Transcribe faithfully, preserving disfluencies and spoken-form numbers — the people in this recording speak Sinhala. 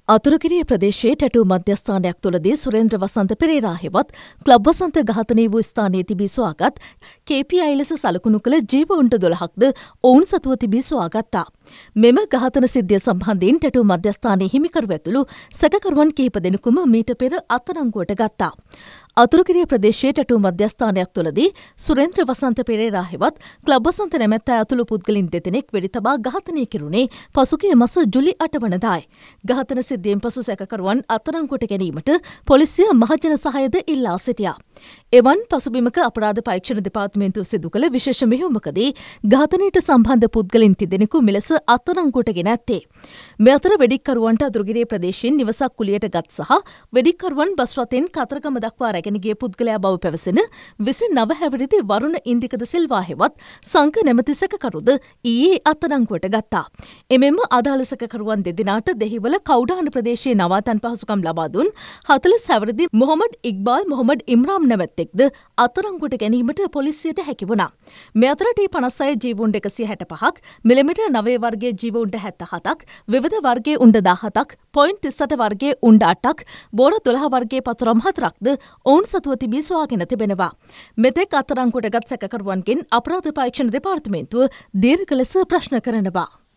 අතුරුගිරිය ප්‍රදේශයේ ටැටූ මධ්‍යස්ථානයක් තුළදී සුරේන්ද්‍ර වසන්ත පෙරේරා හෙවත් ක්ලබ් වසන්ත ඝාතනය වූ ස්ථානයේ තිබී සොයාගත් කේපීඅයි ලෙස සලකුණු කළ ජීවඋණ්ඩ දොළහක්ද ඔවුන් සතුව තිබී සොයාගත්තා. මෙම ඝාතන සිද්ධිය සම්බන්ධයෙන් ටැටූ මධ්‍යස්ථානයේ හිමිකරු ඇතුළු සැකකරුවන් කිහිප දෙනෙකුම මීට පෙර අත්අඩංගුවට ගත්තා. අතුරුගිරිය ප්‍රදේශයේ ටැටූ මධ්‍යස්ථානයක් තුළදී සුරේන්ද්‍ර වසන්ත පෙරේරා හෙවත් ක්ලබ් වසන්ත නැමැත් අය ඇතුළු පුද්ගලින් දෙදෙනෙක් වෙඩි තබා ඝාතනය කෙරුණේ පසුගිය මස ජුලි අට වනදායි. ඝාතන සිද්ධියෙන් පසු සැකකරුවන් අත්අඩංගුවට ගැනීමට පොලිසිය මහජන සහායද ඉල්ලා සිටියා. එවන් පසුබිමක අපරාධ පරීක්ෂණ දෙපාර්තමේන්තුව සිදු කළ විශේෂ මෙහෙයුමකදී ඝාතනයට සම්බන්ධ පුද්ගලින් තිදෙනෙකු මෙලෙස අත්අඩංගුවට ගෙන ඇත්තේ. මේ අතර වෙඩික්කරුවන්ට අතුරුගිරිය ප්‍රදේශයෙන් නිවසක් කුලියට ගත් සහ වෙඩික්කරුවන් බස් රථයෙන් කතරගම දක්වා රැගෙන ගිය පුද්ගලයා බව පැවසෙන විසිනව හැවිරිදි වරුණ ඉන්දිකද සිල්වා හෙවත් සංක නැමැති සැකකරුද ඊයේ අත්අඩංගුවට ගත්තා. එමෙන්ම අදාළ සැකකරුවන් දෙදෙනාට දෙහිවල කවුඩාන ප්‍රදේශයේ නවාතැන් පහසුකම් ලබා දුන් හතළිස් හැවිරිදි මොහොමඩ් ඉක්බාල් මොහොමඩ් ඉම්රාම් නැමැත්තෙක්ද අත්අඩංගුවට ගැනීමට පොලිසියට හැකි වුණා. මේ අතර ටී පනස් හය ජීවඋණ්ඩ එකසිය හැට පහක්, මිලිමීටර් නවය වර්ගයේ ජීවඋණ්ඩ හැත්තෑ හතක්, විවිධ වර්ගයේ උණ්ඩ දාහතක්, පොයින්ට් තිස් අට වර්ගයේ උණ්ඩ අටක්, බෝර දොළහ වර්ගයේ පතුරම් හතරක්ද ඔවුන් සතුව තිබී සොයාගෙන තිබෙනවා. මෙතෙක් අත්අඩංගුවට ගත් සැකකරුවන්ගෙන් අපරාධ පරීක්ෂණ දෙපාර්තමේන්තුව දීර්ඝ ලෙස ප්‍රශ්න කරනවා.